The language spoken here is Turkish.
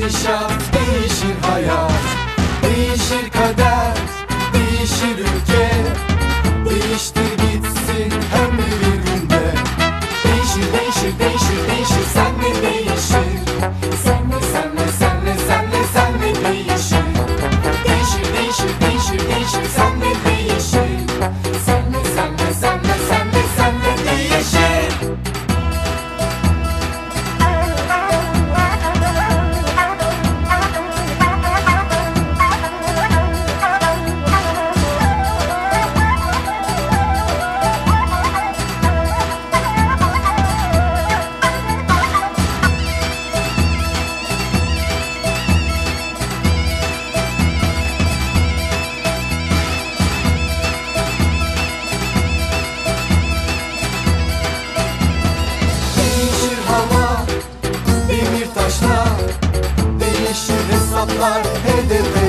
gidişat, değişir hayat, değişir kader, değişir ülke. Değiştir gitsin hem de bir günde. Değişir, değişir, değişir, değişir, senle değişir. Senle, senle, senle, senle, senle değişir. Değişir, değişir, değişir, değişir, senle değişir. Senle, senle, senle, senle, senle değişir. Değişir hesaplar, hedef